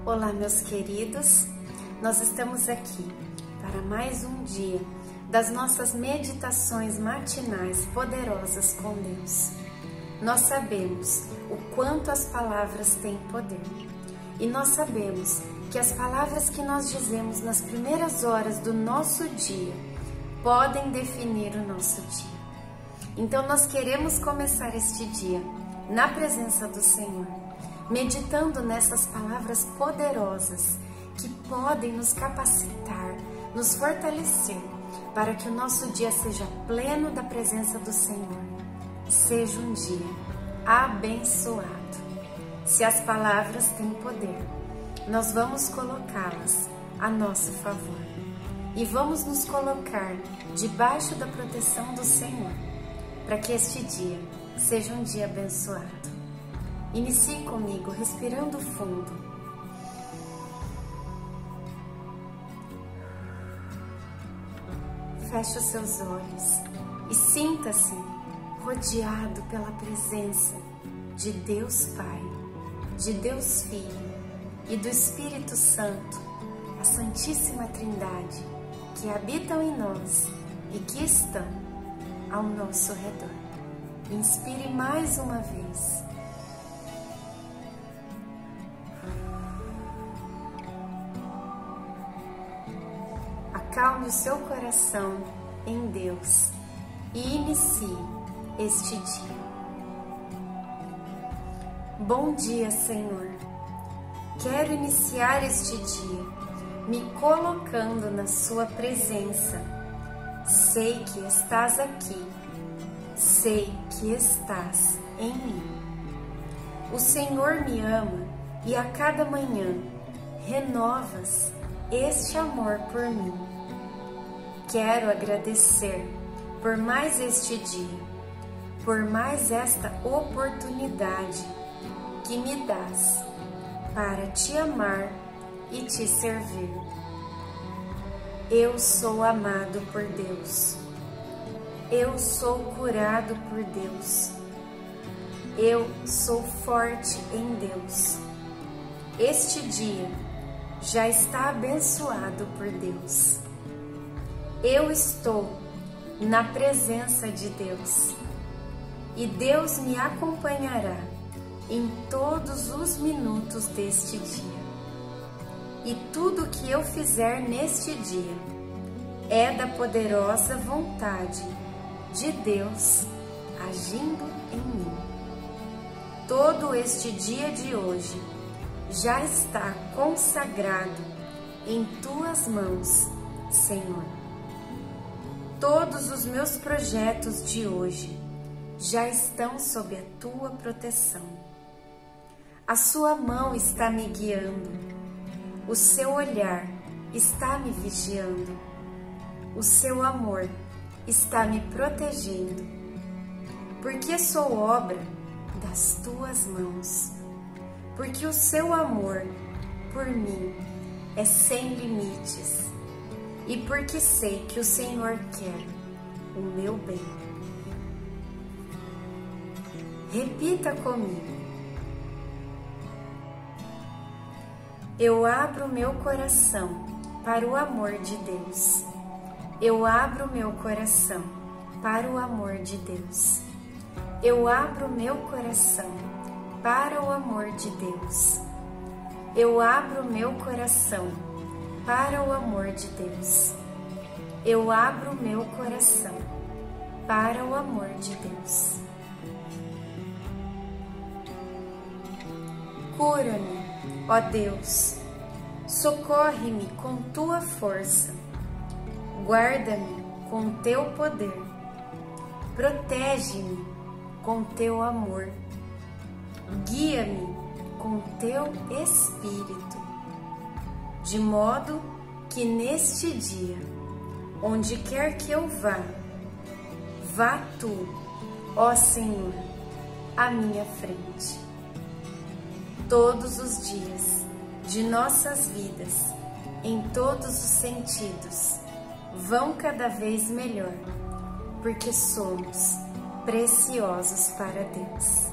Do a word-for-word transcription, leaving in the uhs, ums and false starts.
Olá, meus queridos, nós estamos aqui para mais um dia das nossas meditações matinais poderosas com Deus. Nós sabemos o quanto as palavras têm poder e nós sabemos que as palavras que nós dizemos nas primeiras horas do nosso dia podem definir o nosso dia. Então nós queremos começar este dia na presença do Senhor, meditando nessas palavras poderosas que podem nos capacitar, nos fortalecer, para que o nosso dia seja pleno da presença do Senhor. Seja um dia abençoado. Se as palavras têm poder, nós vamos colocá-las a nosso favor e vamos nos colocar debaixo da proteção do Senhor, para que este dia seja um dia abençoado. Inicie comigo respirando fundo. Feche os seus olhos e sinta-se rodeado pela presença de Deus Pai, de Deus Filho e do Espírito Santo, a Santíssima Trindade, que habitam em nós e que estão ao nosso redor. Inspire mais uma vez. Acalme o seu coração em Deus e inicie este dia. Bom dia, Senhor. Quero iniciar este dia me colocando na sua presença. Sei que estás aqui. Sei que estás em mim. O Senhor me ama e a cada manhã renovas este amor por mim. Quero agradecer por mais este dia, por mais esta oportunidade que me dás para te amar e te servir. Eu sou amado por Deus. Eu sou curado por Deus. Eu sou forte em Deus. Este dia já está abençoado por Deus. Eu estou na presença de Deus e Deus me acompanhará em todos os minutos deste dia. E tudo que eu fizer neste dia é da poderosa vontade de Deus agindo em mim. Todo este dia de hoje já está consagrado em tuas mãos, Senhor. Todos os meus projetos de hoje já estão sob a tua proteção. A sua mão está me guiando, o seu olhar está me vigiando, o seu amor está me protegendo, porque sou obra das tuas mãos, porque o seu amor por mim é sem limites e porque sei que o Senhor quer o meu bem. Repita comigo. Eu abro meu coração para o amor de Deus. Eu abro meu coração para o amor de Deus. Eu abro meu coração para o amor de Deus. Eu abro meu coração para o amor de Deus. Eu abro meu coração para o amor de Deus. Cura-me, ó Deus, socorre-me com tua força, guarda-me com teu poder, protege-me com teu amor, guia-me com teu Espírito, de modo que neste dia, onde quer que eu vá, vá tu, ó Senhor, à minha frente. Todos os dias de nossas vidas, em todos os sentidos, vão cada vez melhor, porque somos preciosos para Deus.